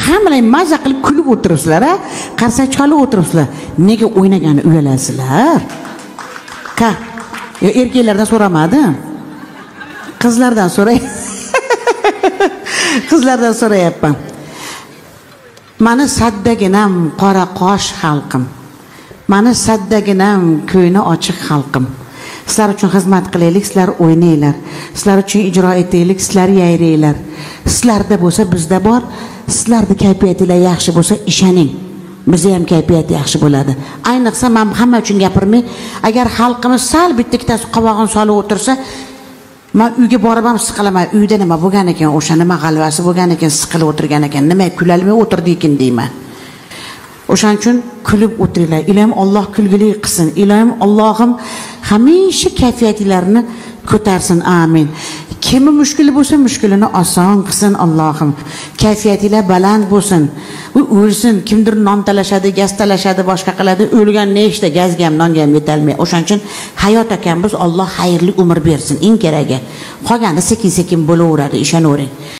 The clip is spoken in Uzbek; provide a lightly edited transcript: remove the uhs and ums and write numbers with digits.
hammalar mazza qilib kulib o'tiribsizlar, ha? Qarsak chalib o'tiribsizlar. Nega o'ynagani uyalasizlar? Erkeklardan so'ramadim. Qizlardan so'ray. Qizlardan so'rayapman. Mani saddaginam qora qosh xalqim. Mani saddaginam ko'yni ochiq xalqim. Sizlar uchun xizmat qilaylik, sizlar o'ynanglar. Sizlar uchun ijro etaylik, sizlar yayranglar. Sizlarda bo'lsa bizda bor. Sizlarda kayfiyatinglar yaxshi bo'lsa ishoning. Bizda ham kayfiyat yaxshi bo'ladi. Ayniqsa men hamma uchun gapirmay, agar xalqimiz sal bitta ikkitasi qovog'ini solib o'tirsa, men uyga borib ham siqilaman. Uyda nima bo'lgan ekan, o'sha nima g'alvasi bo'lgan ekan, siqilib o'tirgan ekan, nima kulalmay o'tirdi-ekan deyman. O'shaning uchun kulib o'tiringlar. Ilohim Alloh kulgili qilsin. Ilohim Allohim hamisha kayfiyatinglarni ko'tarsin. Amin. Kimi mushkuli bo'lsa, mushkulini oson qilsin Allohim. Kayfiyatinglar baland bo'lsin. O'lsin, kimdir non talashadi, gaz talashadi, boshqa qiladi. O'lgan nechta gazga ham, nonga ham yetolmay. O'shaning uchun hayot ekan biz, Alloh xayrli umr bersin. Eng keragi. Qolganda sekin-sekin bo'laveradi, ishonavering.